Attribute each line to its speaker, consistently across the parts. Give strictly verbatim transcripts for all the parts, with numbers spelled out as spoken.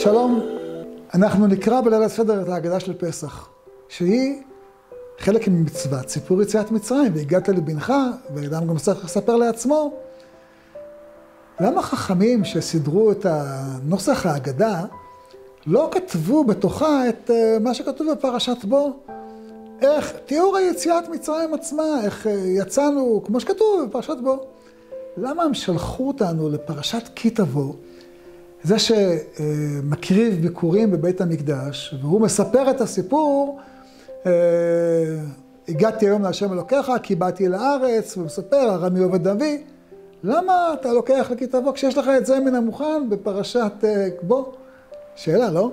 Speaker 1: שלום, אנחנו נקרא בליל הסדר את ההגדה של פסח, שהיא חלק ממצוות סיפור יציאת מצרים, והגעת לבנך, ואדם גם צריך לספר לעצמו. למה חכמים שסידרו את הנוסח ההגדה לא כתבו בתוכה את מה שכתוב בפרשת בו? איך תיאור היציאת מצרים עצמה, איך יצאנו, כמו שכתוב בפרשת בו. למה הם שלחו אותנו לפרשת כי תבוא? זה שמקריב ביקורים בבית המקדש, והוא מספר את הסיפור, הגעתי היום להשם אלוקיך, כי באתי לארץ, ומספר, הרמי עובד אבי. למה אתה לוקח לכי תבוא כשיש לך את זה מן המוכן בפרשת בו? שאלה, לא?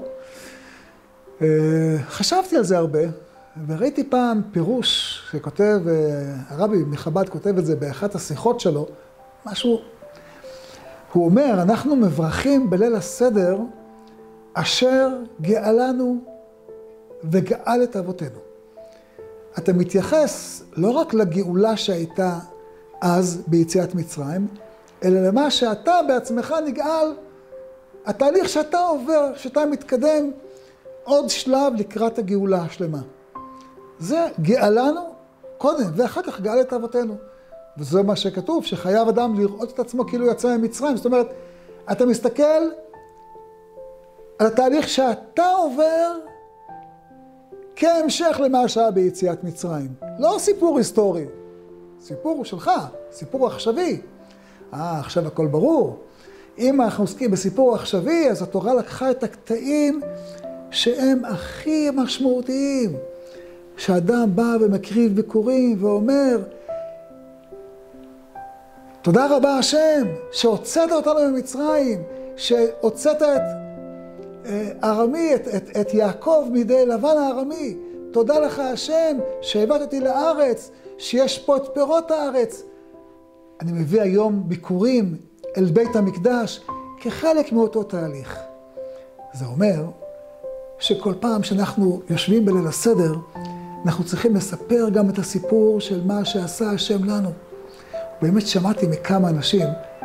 Speaker 1: חשבתי על זה הרבה, וראיתי פעם פירוש שכותב, הרבי מחב"ד כותב את זה באחת השיחות שלו, משהו, הוא אומר, אנחנו מברכים בליל הסדר, אשר גאלנו וגאל את אבותינו. אתה מתייחס לא רק לגאולה שהייתה אז ביציאת מצרים, אלא למה שאתה בעצמך נגאל, התהליך שאתה עובר, שאתה מתקדם עוד שלב לקראת הגאולה השלמה. זה גאלנו קודם, ואחר כך גאל את אבותינו. וזה מה שכתוב, שחייב אדם לראות את עצמו כאילו יצא ממצרים. זאת אומרת, אתה מסתכל על התהליך שאתה עובר כהמשך למה שהיה ביציאת מצרים. לא סיפור היסטורי, סיפור הוא שלך, סיפור עכשווי. אה, עכשיו הכל ברור. אם אנחנו עוסקים בסיפור עכשווי, אז התורה לקחה את הקטעים שהם הכי משמעותיים. שאדם בא ומקריב ביקורים ואומר, תודה רבה השם, שהוצאת אותנו ממצרים, שהוצאת את ארמי, את, את, את יעקב מידי לבן הארמי. תודה לך השם, שהבאת אותי לארץ, שיש פה את פירות הארץ. אני מביא היום ביקורים אל בית המקדש כחלק מאותו תהליך. זה אומר שכל פעם שאנחנו יושבים בליל הסדר, אנחנו צריכים לספר גם את הסיפור של מה שעשה השם לנו. באמת שמעתי מכמה אנשים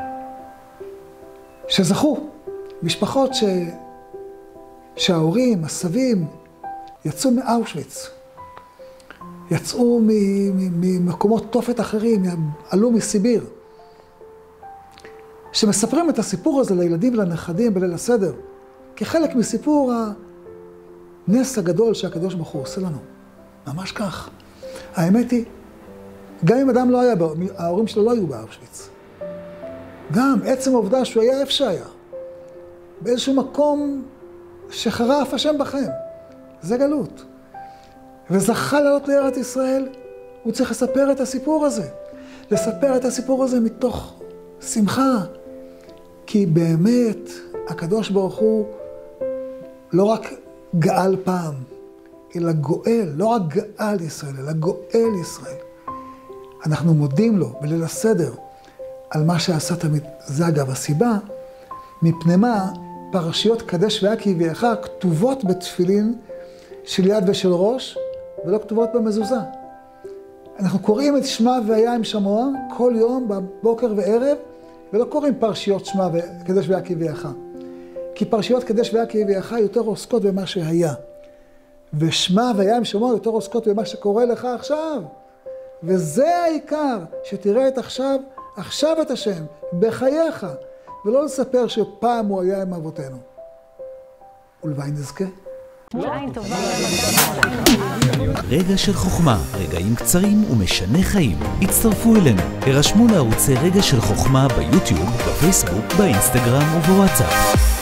Speaker 1: שזכו, משפחות ש... שההורים, הסבים, יצאו מאושוויץ, יצאו ממקומות תופת אחרים, עלו מסיביר, שמספרים את הסיפור הזה לילדים ולנכדים בליל הסדר, כחלק מסיפור הנס הגדול שהקדוש ברוך הוא עושה לנו. ממש כך. האמת היא, גם אם אדם לא היה, ההורים שלו לא היו באושוויץ. גם עצם העובדה שהוא היה איפה שהיה, באיזשהו מקום שחרף השם בכם. זה גלות. וזכה לעלות לארץ ישראל, הוא צריך לספר את הסיפור הזה. לספר את הסיפור הזה מתוך שמחה. כי באמת, הקדוש ברוך הוא לא רק גאל פעם, אלא גואל, לא רק גאל ישראל, אלא גואל ישראל. אנחנו מודים לו בליל הסדר על מה שעשה תמיד. זה אגב הסיבה, מפני מה פרשיות קדש והיה כי הביאך כתובות בתפילין של יד ושל ראש, ולא כתובות במזוזה. אנחנו קוראים את שמע והיה עם שמוע כל יום בבוקר וערב, ולא קוראים פרשיות שמע וקדש והיה כי הביאך. כי פרשיות קדש והיה כי הביאך יותר עוסקות במה שהיה. ושמע והיה עם שמוע יותר עוסקות במה שקורה לך עכשיו. וזה העיקר, שתראה את עכשיו, עכשיו את השם, בחייך, ולא לספר שפעם הוא היה עם אבותינו. ולוואי נזכה.
Speaker 2: רגע של חוכמה, רגעים קצרים ומשנה חיים. הצטרפו אלינו, הרשמו לערוצי רגע של חוכמה ביוטיוב, בפייסבוק, באינסטגרם ובוואטסאפ.